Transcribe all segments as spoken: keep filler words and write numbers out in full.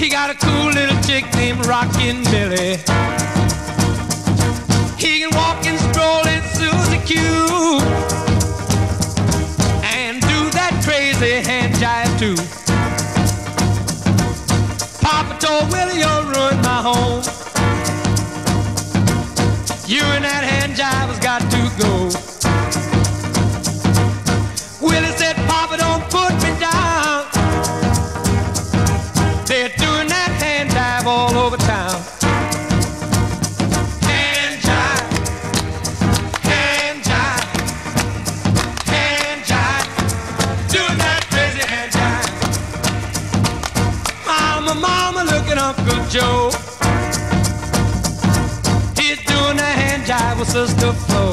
He got a cool little chick named Rockin' Billy. He can walk and stroll in Susie Q and do that crazy hand jive too. Papa told Willie, you'll ruin my home. You and that hand jive has got to go. Willie said, Papa, don't put me down. They're doing that hand jive all over town. Hand jive, hand jive, hand jive, doing that crazy hand jive. Mama, mama, look at Uncle Joe. He's doing that hand jive with Sister Flo.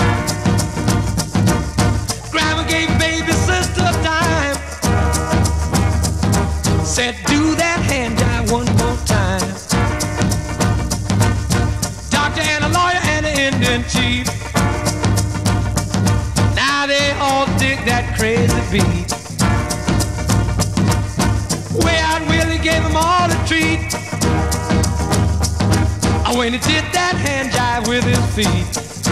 Grandma gave baby sister time. Said, do that hand jive one more time. Doctor and a lawyer and an Indian chief. Now they all dig that crazy beat. Way out Willie gave them all a treat. When he did that hand jive with his feet.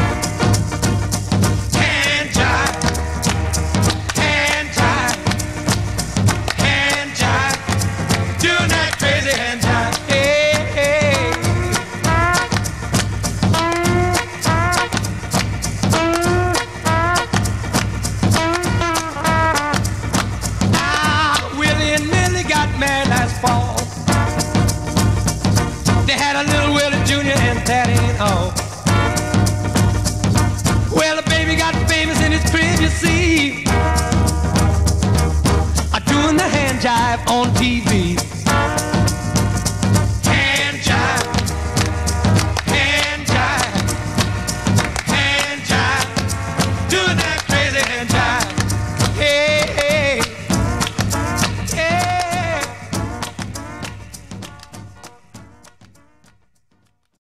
Hand jive, hand jive, hand jive, doing that crazy hand jive. Hey, hey. Ah, Willie and Millie got married last fall. They had a little Willie Junior and that ain't all. Well, the baby got famous in his crib, you see, a doing the hand jive on T V.